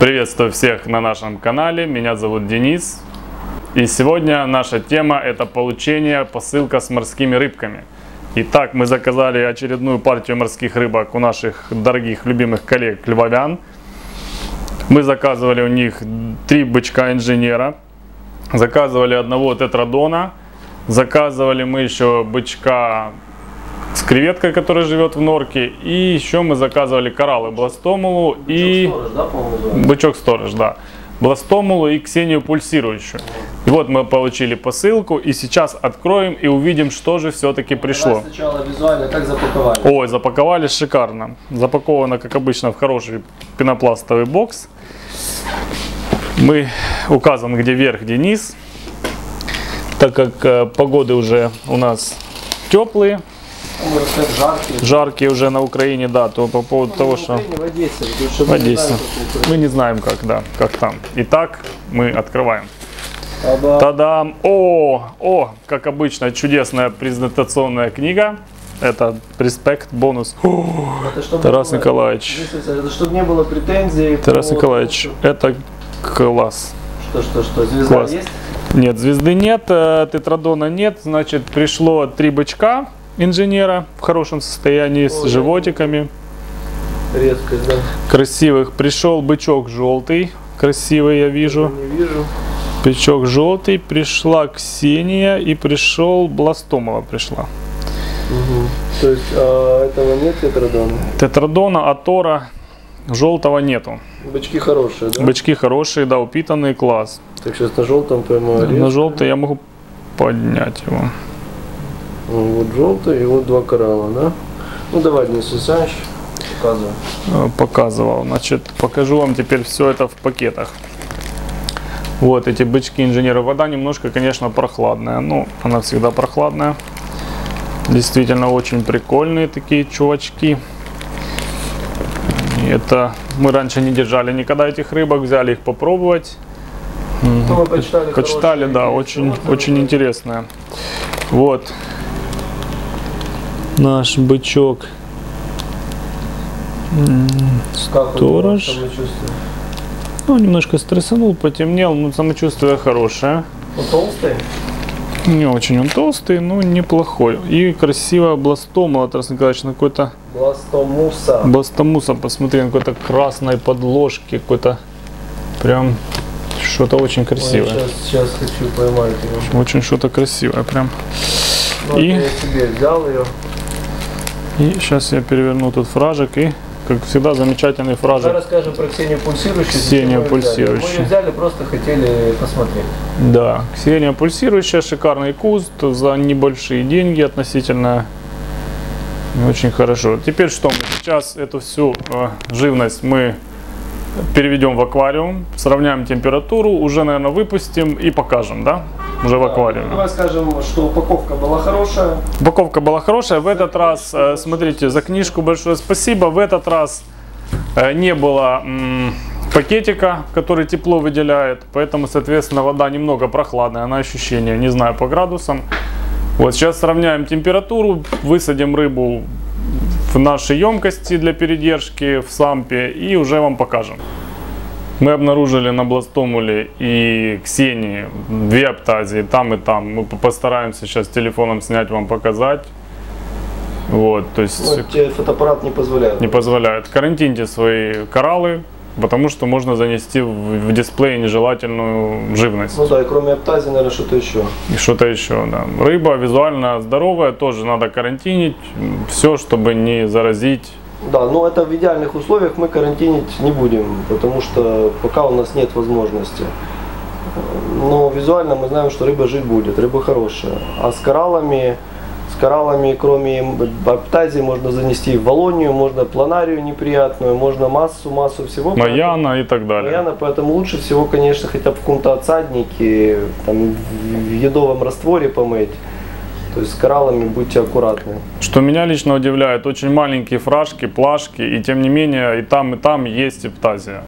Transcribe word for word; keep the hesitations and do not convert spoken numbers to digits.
Приветствую всех на нашем канале, меня зовут Денис. И сегодня наша тема — это получение, посылка с морскими рыбками. Итак, мы заказали очередную партию морских рыбок у наших дорогих, любимых коллег львовян. Мы заказывали у них три бычка инженера, заказывали одного тетрадона, заказывали мы еще бычка с креветкой, которая живет в норке, и еще мы заказывали кораллы бластомулу и бычок-сторож, да, бластомулу и Ксению пульсирующую. И вот мы получили посылку, и сейчас откроем и увидим, что же все-таки пришло. Давай сначала визуально, как запаковали. Ой, запаковали шикарно. Запаковано, как обычно, в хороший пенопластовый бокс. Мы указан, где верх, где низ. Так как э, погоды уже у нас теплые, жаркие. жаркие уже на Украине, да, то по поводу ну, того, в что Украине, в Одессе, что в Одессе. Мы не знаем, как, да, как там. Итак, мы открываем. Та-дам. Та-дам! О, о, как обычно, чудесная презентационная книга. Это респект, бонус. О, Это Тарас было, Николаевич. Это чтобы не было претензий. Тарас по... Николаевич, это класс. Что, что, что, звезда Класс. есть? Нет, звезды нет, тетрадона нет. Значит, пришло три бычка инженера в хорошем состоянии, с О, животиками. Редкость, да. Красивых. Пришел бычок желтый, красивый, я вижу. Не вижу. Бычок желтый, пришла Ксения и пришел бластомула пришла. Угу. То есть а, этого нет тетрадона? Тетрадона, атора желтого нету. Бычки хорошие, да? Бычки хорошие, да, упитанные, класс. Так сейчас на желтом поймаю. На желтый я могу поднять его. Вот желтый и вот два коралла, да? Ну давай, Денис Александрович, показывай. Показывал. Значит, покажу вам теперь все это в пакетах. Вот эти бычки инженера. Вода немножко, конечно, прохладная. Ну, она всегда прохладная. Действительно очень прикольные такие чувачки. Это мы раньше не держали никогда этих рыбок, взяли их попробовать. Ну, мы почитали, почитали, да, очень, очень интересное. Вот наш бычок сторож. Ну, немножко стрессанул, потемнел, но самочувствие хорошее. Он толстый? Не очень он толстый, но неплохой. И красиво бластомула, Тарас Николаевич, на какой-то... Бластомуса. Бластомуса, посмотри, на какой-то красной подложке, какой-то прям что-то очень красивое. Ой, сейчас, сейчас хочу поймать его. Очень что-то красивое, прям. Ну, и... я себе взял ее. И сейчас я переверну тут фражик и, как всегда, замечательный фражик. Давай расскажем про Ксению пульсирующую. Ксения пульсирующая. Мы ее взяли, просто хотели посмотреть. Да, Ксения пульсирующая, шикарный куст за небольшие деньги относительно. Очень хорошо. Теперь что? Мы сейчас эту всю э, живность мы переведем в аквариум, сравняем температуру, уже, наверное, выпустим и покажем, да? Уже в аквариуме. Давай скажем, что упаковка была хорошая. Упаковка была хорошая. В этот раз, э, смотрите, за книжку большое спасибо. В этот раз э, не было м, пакетика, который тепло выделяет, поэтому, соответственно, вода немного прохладная на ощущение, не знаю по градусам. Вот сейчас сравняем температуру, высадим рыбу в нашей емкости для передержки в сампе и уже вам покажем. Мы обнаружили на бластомуле и Ксении две аптазии, там и там. Мы постараемся сейчас телефоном снять, вам показать. Вот, то есть ну, тебе фотоаппарат не позволяет. Не позволяет. Карантиньте свои кораллы, потому что можно занести в, в дисплей нежелательную живность. Ну да, и кроме аптазии, наверное, что-то еще. И что-то еще, да. Рыба визуально здоровая, тоже надо карантинить. Все, чтобы не заразить. Да, но это в идеальных условиях мы карантинить не будем, потому что пока у нас нет возможности. Но визуально мы знаем, что рыба жить будет, рыба хорошая. А с кораллами, с кораллами, кроме аптазии, можно занести в волонию, можно планарию неприятную, можно массу, массу всего. Маяна и так далее. Маяна, поэтому лучше всего, конечно, хотя бы в каком-то отсаднике, там, в едовом растворе помыть. То есть с кораллами будьте аккуратны. Что меня лично удивляет, очень маленькие фражки, плашки, и тем не менее и там, и там есть аптазия.